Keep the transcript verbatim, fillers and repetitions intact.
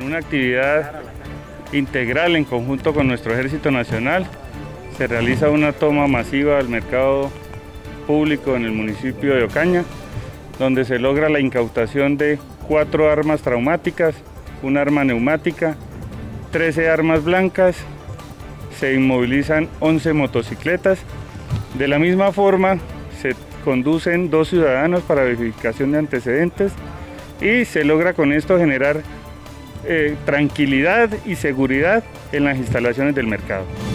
En una actividad integral en conjunto con nuestro Ejército Nacional, se realiza una toma masiva al mercado público en el municipio de Ocaña, donde se logra la incautación de cuatro armas traumáticas, una arma neumática, trece armas blancas, se inmovilizan once motocicletas. De la misma forma, se conducen dos ciudadanos para verificación de antecedentes y se logra con esto generar eh, tranquilidad y seguridad en las instalaciones del mercado.